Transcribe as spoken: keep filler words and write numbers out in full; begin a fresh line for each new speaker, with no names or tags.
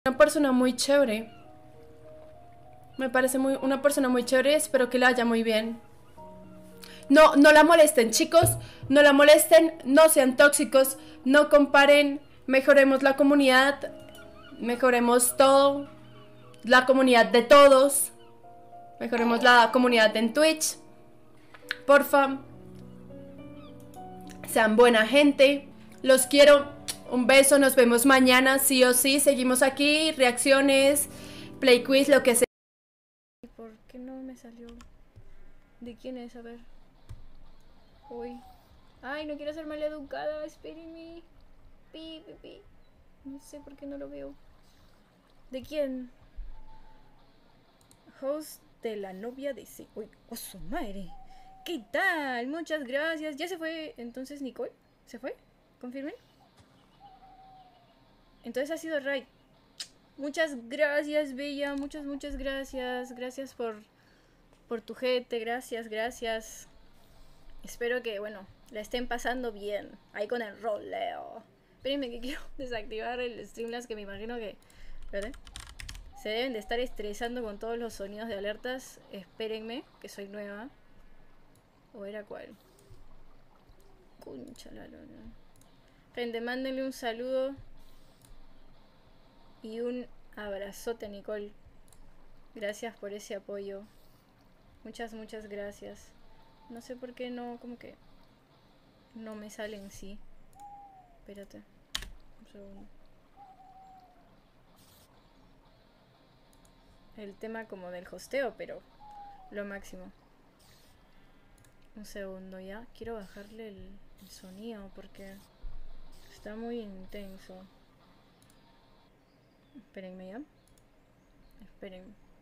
Una persona muy chévere. Me parece muy, una persona muy chévere. Espero que le vaya muy bien. No, no la molesten, chicos. No la molesten. No sean tóxicos. No comparen. Mejoremos la comunidad. Mejoremos todo. La comunidad de todos. Mejoremos la comunidad en Twitch. Porfa. Sean buena gente. Los quiero. Un beso. Nos vemos mañana. Sí o sí. Seguimos aquí. Reacciones. Play quiz. Lo que sea. ¿Y por qué no me salió? ¿De quién es? A ver. Uy. Ay, no quiero ser maleducada. Espérenme. Pi, pi, pi. No sé por qué no lo veo. ¿De quién? Host de la novia de C. Uy, ¡oh, su madre! ¿Qué tal? Muchas gracias. ¿Ya se fue entonces Nicole? ¿Se fue? ¿Confirmen? Entonces ha sido Ray. Muchas gracias, Bella. Muchas, muchas gracias. Gracias por, por tu gente. Gracias, gracias. Espero que, bueno, la estén pasando bien. Ahí con el roleo. Espérenme que quiero desactivar el Streamlabs, que me imagino que... Espérate. Se deben de estar estresando con todos los sonidos de alertas. Espérenme, que soy nueva. ¿O era cuál? Concha la lona. Gente, mándenle un saludo y un abrazote a Nicole. Gracias por ese apoyo. Muchas, muchas gracias. No sé por qué no, como que no me sale en sí. Espérate. Un segundo. El tema como del hosteo, pero lo máximo. Un segundo ya. Quiero bajarle el, el sonido porque está muy intenso. Espérenme ya. Esperen.